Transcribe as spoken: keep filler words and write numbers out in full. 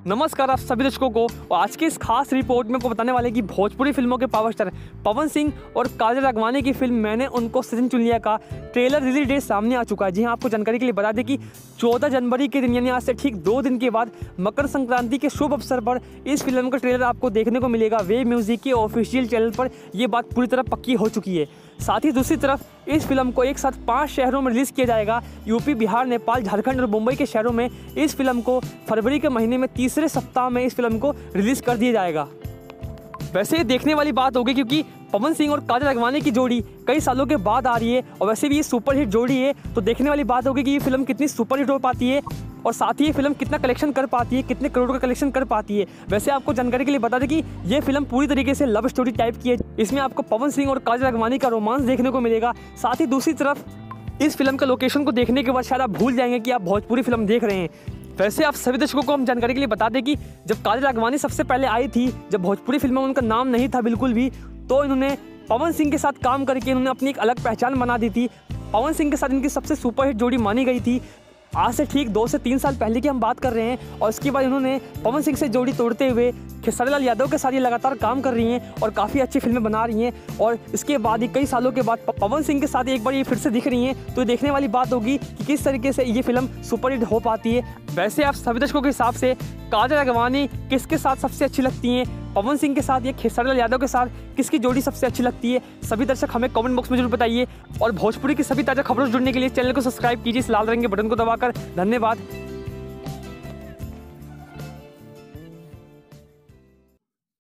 नमस्कार आप सभी दर्शकों को। और आज के इस खास रिपोर्ट में आपको बताने वाले कि भोजपुरी फिल्मों के पावर स्टार पवन सिंह और काजल राघवानी की फिल्म मैंने उनको सजन चुन लिया का ट्रेलर रिलीज डेट सामने आ चुका है। जी हाँ, आपको जानकारी के लिए बता दें कि चौदह जनवरी के दिन यानी आज से ठीक दो दिन के बाद मकर संक्रांति के शुभ अवसर पर इस फिल्म का ट्रेलर आपको देखने को मिलेगा वेब म्यूजिक के ऑफिशियल चैनल पर। यह बात पूरी तरह पक्की हो चुकी है। साथ ही दूसरी तरफ इस फिल्म को एक साथ पांच शहरों में रिलीज़ किया जाएगा। यूपी, बिहार, नेपाल, झारखंड और मुंबई के शहरों में इस फिल्म को फरवरी के महीने में तीसरे सप्ताह में इस फिल्म को रिलीज़ कर दिया जाएगा। वैसे ये देखने वाली बात होगी क्योंकि पवन सिंह और काजल राघवानी की जोड़ी कई सालों के बाद आ रही है और वैसे भी ये सुपरहिट जोड़ी है, तो देखने वाली बात होगी कि ये फिल्म कितनी सुपरहिट हो पाती है और साथ ही ये फिल्म कितना कलेक्शन कर पाती है, कितने करोड़ का कलेक्शन कर पाती है। वैसे आपको जानकारी के लिए बता दें कि ये फिल्म पूरी तरीके से लव स्टोरी टाइप की है। इसमें आपको पवन सिंह और काजल राघवानी का रोमांस देखने को मिलेगा। साथ ही दूसरी तरफ इस फिल्म का लोकेशन को देखने के बाद शायद आप भूल जाएंगे कि आप भोजपुरी फिल्म देख रहे हैं। वैसे आप सभी दर्शकों को हम जानकारी के लिए बता दें कि जब काजल राघवानी सबसे पहले आई थी, जब भोजपुरी फिल्म में उनका नाम नहीं था बिल्कुल भी, तो इन्होंने पवन सिंह के साथ काम करके इन्होंने अपनी एक अलग पहचान बना दी थी। पवन सिंह के साथ इनकी सबसे सुपरहिट जोड़ी मानी गई थी। आज से ठीक दो से तीन साल पहले की हम बात कर रहे हैं और इसके बाद इन्होंने पवन सिंह से जोड़ी तोड़ते हुए खेसारी लाल यादव के साथ ये लगातार काम कर रही हैं और काफ़ी अच्छी फिल्में बना रही हैं। और इसके बाद ही कई सालों के बाद पवन सिंह के साथ एक बार ये फिर से दिख रही हैं, तो देखने वाली बात होगी कि किस तरीके से ये फिल्म सुपरहिट हो पाती है। वैसे आप सभी दर्शकों के हिसाब से काजल राघवानी किसके साथ सबसे अच्छी लगती हैं, पवन सिंह के साथ या खेसारी लाल यादव के साथ किसकी जोड़ी सबसे अच्छी लगती है? सभी दर्शक हमें कमेंट बॉक्स में जरूर बताइए और भोजपुरी की सभी ताज़ा खबरों से जुड़ने के लिए चैनल को सब्सक्राइब कीजिए इस लाल रंग के बटन को दबाकर। धन्यवाद।